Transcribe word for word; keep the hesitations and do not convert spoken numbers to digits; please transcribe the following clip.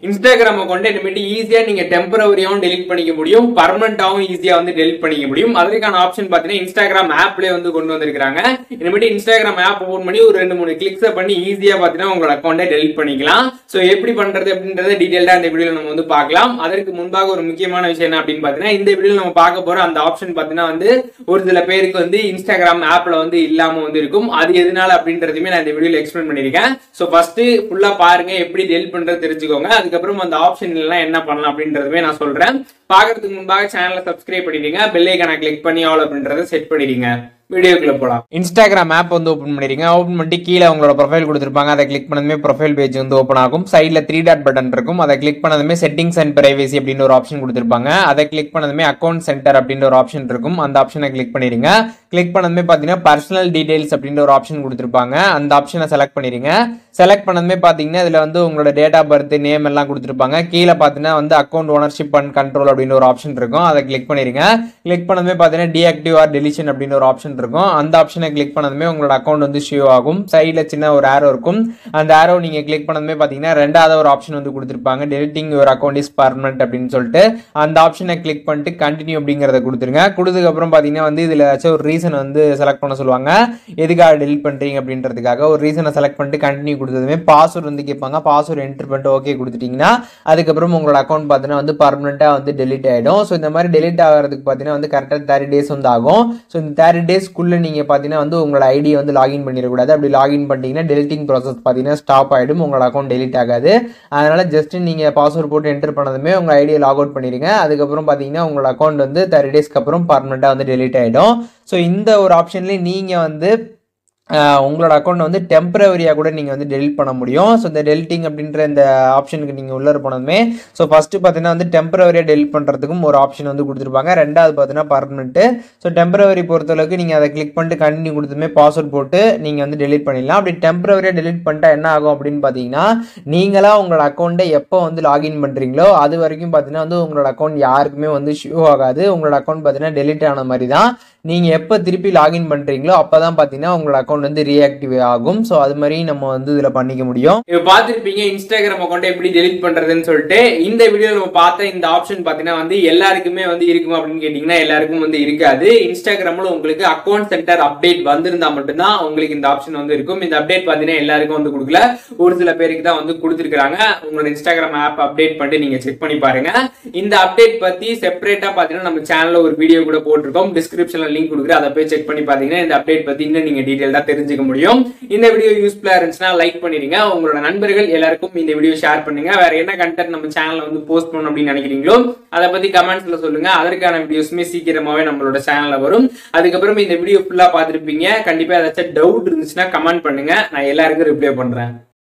Instagram account இனிமேட்டு ஈஸியா நீங்க டெம்பரவரியாவும் டெலிட் பண்ணிக்க முடியும், பர்மனண்டாவும் ஈஸியா வந்து டெலிட் பண்ணிக்க முடியும். அதற்கான ஆப்ஷன் பாத்தீங்கன்னா இன்ஸ்டாகிராம் ஆப்லயே வந்து கொண்டு வந்திருக்காங்க. இனிமேட்டு இன்ஸ்டாகிராம் ஆப் ஓபன் பண்ணி ஒரு ரெண்டு மூணு கிளிக்ஸ் பண்ணி ஈஸியா பாத்தீங்கன்னா உங்களோட அக்கௌண்ட்டை டெலிட் பண்ணிக்கலாம். சோ எப்படி பண்றது அப்படின்றத டீடைலா இந்த வீடியோல நம்ம வந்து பார்க்கலாம். அதற்கு முன்பாக ஒரு முக்கியமான விஷயம் என்ன அப்படின்னு பாத்தீங்கன்னா, இந்த வீடியோல நம்ம பார்க்க போற அந்த ஆப்ஷன் பாத்தீங்கன்னா வந்து ஒரு சில பேருக்கு வந்து இன்ஸ்டாகிராம் ஆப்ல வந்து இல்லாம வந்து இருக்கும். அது எதனால அப்படின்றதுமே நான் இந்த வீடியோல எக்ஸ்பிளைன் பண்ணிருக்கேன். சோ ஃபர்ஸ்ட் ஃபுல்லா பாருங்க, எப்படி டெலிட் பண்றது தெரிஞ்சுக்கோங்க. அதுக்கப்புறம் அந்த ஆப்ஷன் எல்லாம் என்ன பண்ணலாம் அப்படின்றதுமே நான் சொல்றேன். பாக்குறதுக்கு முன்பாக சேனலை சப்ஸ்கிரைப் பண்ணிடுங்க, பெல் ஐகானை கிளிக் பண்ணி ஆல் அப்படின்றத செட் பண்ணிடுங்க. வீடியோக்குள்ள போலாம். இன்ஸ்டாகிராம் ஆப் வந்து ஓபன் பண்ணிருங்க. ஓபன் பண்ணிட்டு கீழே உங்களோட ப்ரொஃபைல் கொடுத்திருப்பாங்க. அதை கிளிக் பண்ணதுமே ப்ரொஃபைல் பேஜ் வந்து ஓபன் ஆகும். சைடுல த்ரீ டாட் பட்டன் இருக்கும். அதை கிளிக் பண்ணதுமே செட்டிங்ஸ் அண்ட் பிரைவசி அப்படின்னு ஒரு ஆப்ஷன் கொடுத்திருப்பாங்க. அதை கிளிக் பண்ணதுமே அக்கௌண்ட் சென்டர் அப்படின்ற ஒரு ஆப்ஷன் இருக்கும். அந்த ஆப்ஷனை கிளிக் பண்ணிருங்க. கிளிக் பண்ணதுமே பாத்தீங்கன்னா பர்சனல் டீடைல்ஸ் அப்படின்ற ஒரு ஆப்ஷன் கொடுத்திருப்பாங்க. அந்த ஆப்ஷனை செலக்ட் பண்ணிருங்க. செலக்ட் பண்ணதுமே பாத்தீங்கன்னா இதுல வந்து உங்களோட டேட் ஆஃப் பர்த், நேம் எல்லாம் கொடுத்திருப்பாங்க. கீழே பாத்தீங்கன்னா வந்து அக்கௌண்ட் ஓனர்ஷிப் அண்ட் கண்ட்ரோல் அப்படின்னு ஒரு ஆப்ஷன் இருக்கும். அதை கிளிக் பண்ணிருங்க. கிளிக் பண்ணதுமே பாத்தீங்கன்னா டீஆக்டிவ் ஆர் டெலிஷன் அப்படின்னு ஒரு ஆப்ஷன் இருக்கும். அந்த ஆப்ஷனை கிளிக் பண்ணதுமே உங்களோட அக்கௌண்ட் வந்து ஷோ ஆகும். சைடுல சின்ன ஒரு ஆரோ இருக்கும். அந்த ஆரோ நீங்க கிளிக் பண்ணதுமே பாத்தீங்கன்னா ரெண்டாவது ஒரு ஆப்ஷன் வந்து கொடுத்திருப்பாங்க, deleting your account is permanent அப்படின்னு சொல்லிட்டு. அந்த ஆப்ஷனை கிளிக் பண்ணிட்டு கண்டினியூ அப்படிங்கறத கொடுத்துருங்க. கொடுத்ததுக்கு அப்புறம் பாத்தீங்கன்னா வந்து இதுல ஏதாச்சும் ஒரு ரீசன் வந்து செலக்ட் பண்ண சொல்லுவாங்க. எதுக்காக டெலிட் பண்றீங்க அப்படின்றதுக்காக ஒரு ரீசனை செலக்ட் பண்ணிட்டு கண்டினியூ கொடுத்ததுமே பாஸ்வேர்டு வந்து கேட்பாங்க. பாஸ்வேர்டு என்டர் பண்ணிட்டு ஓகே கொடுத்துட்டீங்கன்னா அதுக்கப்புறம் உங்களோட அக்கௌண்ட் பாத்தீங்கன்னா வந்து பர்மனண்டா வந்து டெலிட் ஆயிடும். ஸோ இந்த மாதிரி டெலிட் ஆகிறதுக்கு பாத்தீங்கன்னா வந்து கரெக்டா தேர்ட்டி டேஸ் வந்து ஆகும். ஸோ இந்த தேர்ட்டி டேஸ்க்குள்ள நீங்க பாத்தீங்கன்னா வந்து உங்களோட ஐடியை வந்து லாகின் பண்ணிடக்கூடாது. அப்படி லாகின் பண்ணிட்டீங்கன்னா டெலிட்டிங் ப்ராசஸ் பாத்தீங்கன்னா ஸ்டாப் ஆயிடும். உங்களோட அக்கௌண்ட் டெலிட் ஆகாது. அதனால ஜஸ்ட் நீங்க பாஸ்வேர்ட் போட்டு என்டர் பண்ணதுமே உங்க ஐடியை லாக் அவுட் பண்ணிருங்க. அதுக்கப்புறம் பாத்தீங்கன்னா உங்களோட அக்கௌண்ட் வந்து தேர்ட்டி டேஸ்க்கு அப்புறம் பர்மனண்டா வந்து டெலிட் ஆயிடும். ஸோ இந்த ஒரு ஆப்ஷன்ல நீங்க வந்து உங்களோட அக்கௌண்ட் வந்து டெம்பரவரியா கூட நீங்க வந்து டெலிட் பண்ண முடியும். ஸோ இந்த டெலிட்டிங் அப்படின்ற இந்த ஆப்ஷனுக்கு நீங்க உள்ள போனதுமே ஸோ ஃபர்ஸ்ட் பார்த்தீங்கன்னா வந்து டெம்பரவரியா டெலிட் பண்றதுக்கும் ஒரு ஆப்ஷன் வந்து கொடுத்துருப்பாங்க. ரெண்டாவது பார்த்தீங்கன்னா பர்மனெண்ட். ஸோ டெம்பரவரி பொறுத்தளவுக்கு நீங்க அதை கிளிக் பண்ணிட்டு கண்டினியூ கொடுத்துமே பாஸ்வேர்ட் போட்டு நீங்க வந்து டெலிட் பண்ணிடலாம். அப்படி டெம்பரவரியா டெலிட் பண்ணிட்டா என்ன ஆகும் அப்படின்னு பார்த்தீங்கன்னா, நீங்களா உங்களோட அக்கௌண்ட்டை எப்போ வந்து லாகின் பண்றீங்களோ அது வரைக்கும் பார்த்தீங்கன்னா வந்து உங்களோட அக்கௌண்ட் யாருக்குமே வந்து ஷோ ஆகாது. உங்களோட அக்கௌண்ட் பார்த்தீங்கன்னா டெலிட் ஆன மாதிரி தான். நீங்க எப்போ திருப்பி லாகின் பண்றீங்களோ அப்பதான் பார்த்தீங்கன்னா உங்களோட அக்கௌண்ட் வந்து ரீஆக்டிவ் ஆகும். சோ அது மாதிரி நம்ம வந்து இதுல பண்ணிக்க முடியும். இப்ப பாத்துருப்பீங்க இன்ஸ்டாகிராம் அக்கௌண்ட் எப்படி டெலிட் பண்றதுன்னு சொல்லிட்டு. இந்த வீடியோல நம்ம பார்த்த இந்த ஆப்ஷன் பாத்தீங்கன்னா வந்து எல்லாருக்குமே வந்து இருக்குமா அப்படின்னு கேட்டீங்கன்னா எல்லாருக்கும் வந்து இருக்காது. இன்ஸ்டாகிராம்ல உங்களுக்கு அக்கௌண்ட் சென்டர் அப்டேட் வந்திருந்தா மட்டும்தான் உங்களுக்கு இந்த ஆப்ஷன் வந்து இருக்கும். இந்த அப்டேட் பாத்தீங்கன்னா எல்லாருக்கும் வந்து கொடுக்கல, ஒரு சில பேருக்கு தான் வந்து கொடுத்துருக்காங்க. உங்களோட இன்ஸ்டாகிராம் ஆப் அப்டேட் பண்ணிட்டு நீங்க செக் பண்ணி பாருங்க. இந்த அப்டேட் பத்தி செப்பரேட்டா பாத்தீங்கன்னா நம்ம சேனல்ல ஒரு வீடியோ கூட போட்டிருக்கோம். டிஸ்கிரிப்ஷன்ல லிங்க் கொடுக்குறேன், அதை போய் செக் பண்ணி பாத்தீங்கன்னா இந்த அப்டேட் பத்தி இன்னும் நீங்க டீடைலா தெரிஞ்சுக்க முடியும். இந்த வீடியோ யூஸ்ஃபுல்லா இருந்துச்சுன்னா லைக் பண்ணிடுங்க. உங்களோட நண்பர்கள் எல்லாருக்கும் இந்த வீடியோ ஷேர் பண்ணுங்க. வேற என்ன கண்டென்ட் நம்ம சேனல்ல வந்து போஸ்ட் பண்ணணும் அப்படின்னு நினைக்கிறீங்களோ அதை பத்தி கமெண்ட்ஸ்ல சொல்லுங்க. அதற்கான வீடியோஸ்மே சீக்கிரமாவே நம்மளோட சேனல்ல வரும். அதுக்கப்புறம் இந்த வீடியோ ஃபுல்லா பார்த்திருப்பீங்க. கண்டிப்பா ஏதாச்சும் டவுட் இருந்துச்சுன்னா கமெண்ட் பண்ணுங்க, நான் எல்லாருக்கும் ரிப்ளை பண்றேன்.